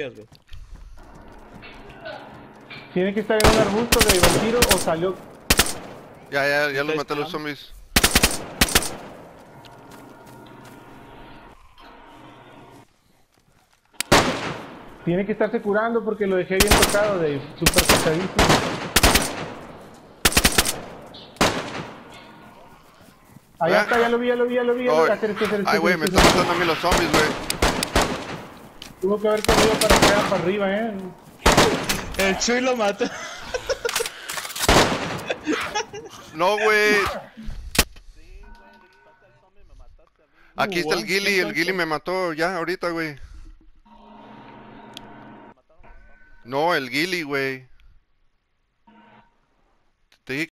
güey. Tiene que estar en un arbusto de vampiro o salió. Ya los Está maté a los disparando. zombies. Tiene que estarse curando porque lo dejé bien tocado, Dave. Súper tocadísimo. Allá está, ya lo vi, ya lo vi, ya lo vi. Ya lo vi. Acérquese, acérquese, Ay, güey, me acérquese. están matando a mí los zombies, güey. Tuvo que haber corrido para acá, para arriba, El Chuy lo mató. No, güey. Aquí está el Guau, Gilly, ¿qué el Gilly pasó? me mató ya ahorita, güey. No, el Gilly, güey. Te dije